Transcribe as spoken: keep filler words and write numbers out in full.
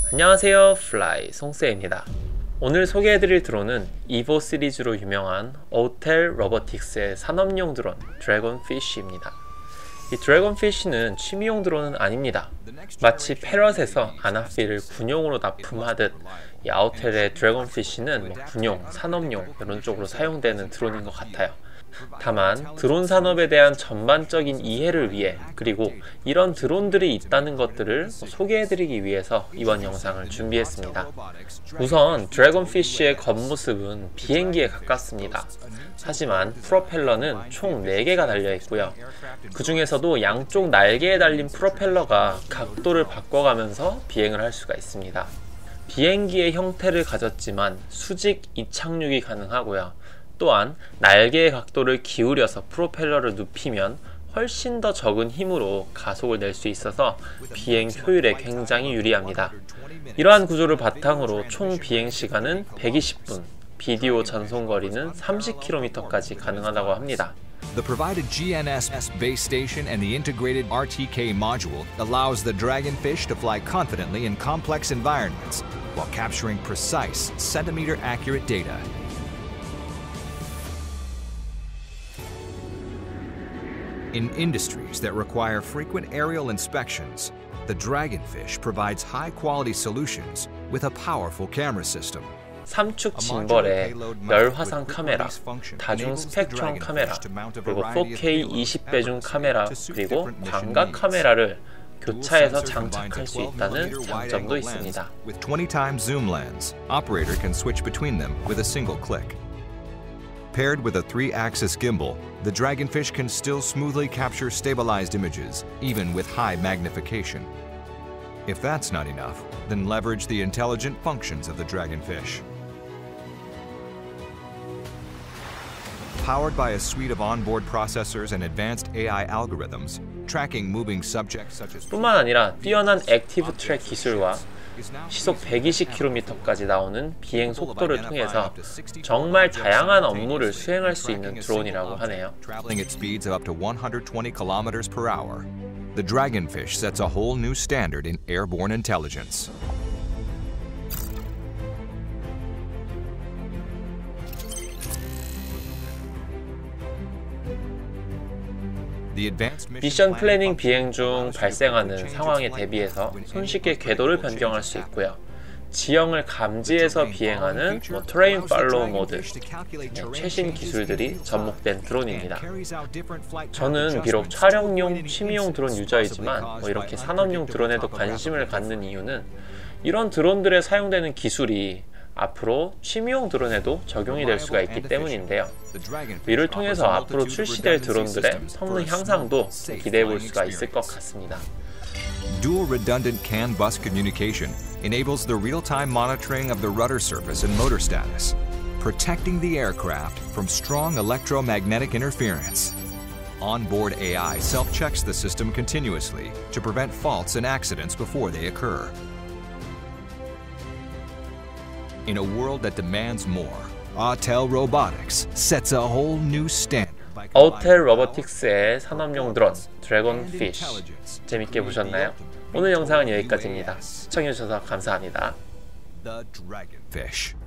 안녕하세요, 플라이 송세입니다. 오늘 소개해드릴 드론은 이보 시리즈로 유명한 오텔 로보틱스의 산업용 드론 드래곤피쉬입니다. 이 드래곤피쉬는 취미용 드론은 아닙니다. 마치 패럿에서 아나필을 군용으로 납품하듯 이 아우텔의 드래곤피쉬는 뭐 군용, 산업용 이런 쪽으로 사용되는 드론인 것 같아요. 다만 드론 산업에 대한 전반적인 이해를 위해, 그리고 이런 드론들이 있다는 것들을 소개해드리기 위해서 이번 영상을 준비했습니다. 우선 드래곤피쉬의 겉모습은 비행기에 가깝습니다. 하지만 프로펠러는 총 네 개가 달려있고요. 그 중에서도 양쪽 날개에 달린 프로펠러가 각도를 바꿔가면서 비행을 할 수가 있습니다. 비행기의 형태를 가졌지만 수직 이착륙이 가능하고요. 또한 날개의 각도를 기울여서 프로펠러를 눕히면 훨씬 더 적은 힘으로 가속을 낼 수 있어서 비행 효율에 굉장히 유리합니다. 이러한 구조를 바탕으로 총 비행 시간은 백이십 분, 비디오 전송 거리는 삼십 킬로미터까지 가능하다고 합니다. The provided G N S S base station and the integrated R T K module allows the Dragonfish to fly confidently in complex environments while capturing precise, centimeter-accurate data. In industries that require frequent aerial inspections, the Dragonfish provides high-quality solutions with a powerful camera system. 삼축 짐벌에 멸화상 카메라, 다중 스펙트럼 카메라, 그리고 포케이 이십 배 중 카메라, 그리고 광각 카메라를 교차해서 장착할 수 있다는 장점도 있습니다. With twenty times zoom lens, operator can switch between them with a single click. Paired with a three-axis gimbal, the Dragonfish can still smoothly capture stabilized images, even with high magnification. If that's not enough, then leverage the intelligent functions of the Dragonfish. Powered by a suite of onboard processors and advanced A I algorithms, tracking moving subjects such as 뿐만 아니라 뛰어난 액티브 트랙 기술과 시속 백이십 킬로미터까지 나오는 비행 속도를 통해서 정말 다양한 업무를 수행할 수 있는 드론이라고 하네요. Traveling at speeds of up to one hundred twenty kilometers per hour, the Dragonfish sets a whole new standard in airborne intelligence. 미션 플래닝 비행 중 발생하는 상황에 대비해서 손쉽게 궤도를 변경할 수 있고요. 지형을 감지해서 비행하는 뭐 트레인 팔로우 모드, 네, 최신 기술들이 접목된 드론입니다. 저는 비록 촬영용, 취미용 드론 유저이지만 뭐 이렇게 산업용 드론에도 관심을 갖는 이유는 이런 드론들에 사용되는 기술이 앞으로 취미용 드론에도 적용이 될 수가 있기 때문인데요. 이를 통해서 앞으로 출시될 드론들의 성능 향상도 기대해 볼 수가 있을 것 같습니다. Dual redundant CAN bus communication enables the real-time monitoring of the rudder surface and motor status, protecting the aircraft from strong electromagnetic interference. Onboard A I self-checks the system continuously to prevent faults and accidents before they occur. In a world that demands more, Autel Robotics sets a whole new standard. 오텔 로보틱스의 산업용 드론 드래곤피쉬 재밌게 보셨나요? 오늘 영상은 여기까지입니다. 시청해주셔서 감사합니다. The Dragonfish.